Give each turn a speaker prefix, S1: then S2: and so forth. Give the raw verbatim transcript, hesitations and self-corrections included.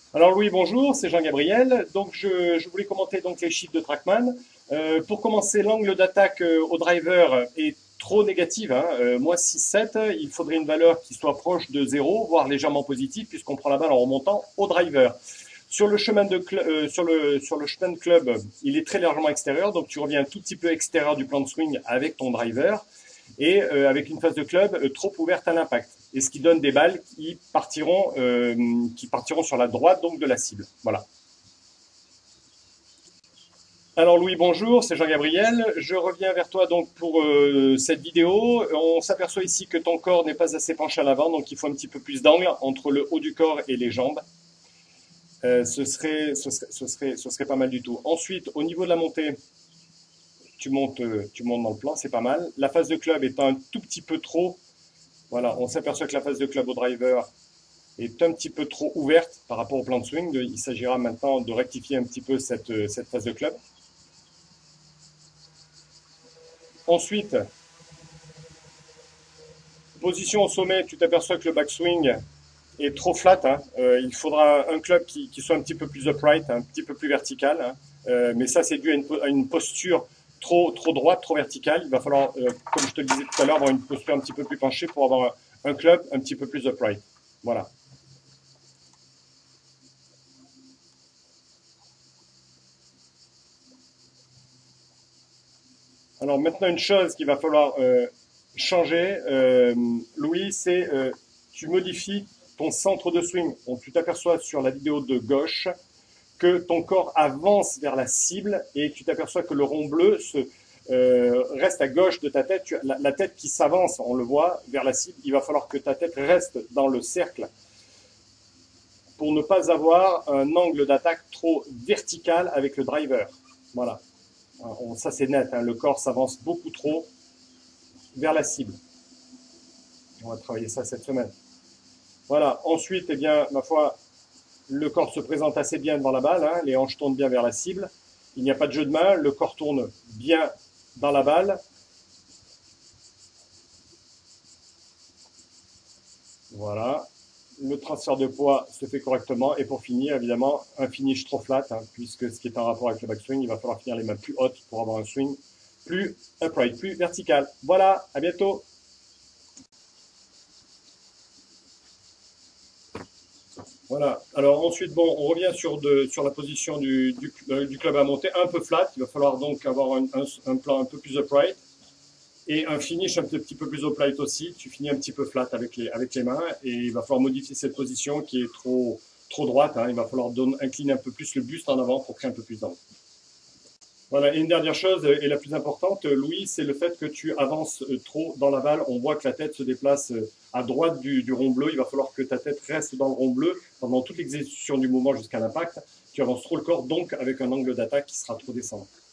S1: Alors Louis, bonjour, c'est Jean-Gabriel. Donc je, je voulais commenter donc les chiffres de Trackman. Euh, pour commencer, l'angle d'attaque euh, au driver est trop négative, hein, euh, moins six sept. Il faudrait une valeur qui soit proche de zéro, voire légèrement positive, puisqu'on prend la balle en remontant au driver. Sur le chemin de cl- euh, sur le sur le chemin de club, il est très légèrement extérieur, donc tu reviens un tout petit peu extérieur du plan de swing avec ton driver et euh, avec une phase de club euh, trop ouverte à l'impact. Et ce qui donne des balles qui partiront, euh, qui partiront sur la droite donc de la cible. Voilà. Alors Louis, bonjour, c'est Jean-Gabriel. Je reviens vers toi donc pour euh, cette vidéo. On s'aperçoit ici que ton corps n'est pas assez penché à l'avant, donc il faut un petit peu plus d'angle entre le haut du corps et les jambes. Euh, ce serait, ce serait, ce serait, ce serait pas mal du tout. Ensuite, au niveau de la montée, tu montes, euh, tu montes dans le plan, c'est pas mal. La phase de club est un tout petit peu trop. Voilà, on s'aperçoit que la phase de club au driver est un petit peu trop ouverte par rapport au plan de swing. Il s'agira maintenant de rectifier un petit peu cette, euh, cette phase de club. Ensuite, position au sommet, tu t'aperçois que le backswing est trop flat. Hein. Euh, il faudra un club qui, qui soit un petit peu plus upright, un petit peu plus vertical. Hein. Euh, mais ça, c'est dû à une, à une posture trop, trop droite, trop verticale. Il va falloir, euh, comme je te le disais tout à l'heure, avoir une posture un petit peu plus penchée pour avoir un, un club un petit peu plus upright. Voilà. Alors maintenant, une chose qu'il va falloir euh, changer, euh, Louis, c'est euh, tu modifies ton centre de swing. On, tu t'aperçois sur la vidéo de gauche que ton corps avance vers la cible et tu t'aperçois que le rond bleu se, euh, reste à gauche de ta tête. Tu, la, la tête qui s'avance, on le voit, vers la cible. Il va falloir que ta tête reste dans le cercle pour ne pas avoir un angle d'attaque trop vertical avec le driver. Voilà. On, ça c'est net, hein, le corps s'avance beaucoup trop vers la cible. On va travailler ça cette semaine. Voilà. Ensuite, eh bien, ma foi, le corps se présente assez bien devant la balle, hein, les hanches tournent bien vers la cible. Il n'y a pas de jeu de main, le corps tourne bien dans la balle. Voilà. Le transfert de poids se fait correctement. Et pour finir, évidemment, un finish trop flat, hein, puisque ce qui est en rapport avec le backswing, il va falloir finir les mains plus hautes pour avoir un swing plus upright, plus vertical. Voilà, à bientôt. Voilà. Alors ensuite, bon, on revient sur, de, sur la position du, du, euh, du club à monter, un peu flat. Il va falloir donc avoir un, un, un plan un peu plus upright et un finish un petit peu plus upright aussi. Tu finis un petit peu flat avec les, avec les mains et il va falloir modifier cette position qui est trop, trop droite. Hein. Il va falloir donner, incliner un peu plus le buste en avant pour créer un peu plus d'angle. Voilà, et une dernière chose, et la plus importante, Louis, c'est le fait que tu avances trop dans la balle. On voit que la tête se déplace à droite du, du rond bleu. Il va falloir que ta tête reste dans le rond bleu pendant toute l'exécution du mouvement jusqu'à l'impact. Tu avances trop le corps, donc avec un angle d'attaque qui sera trop descendant.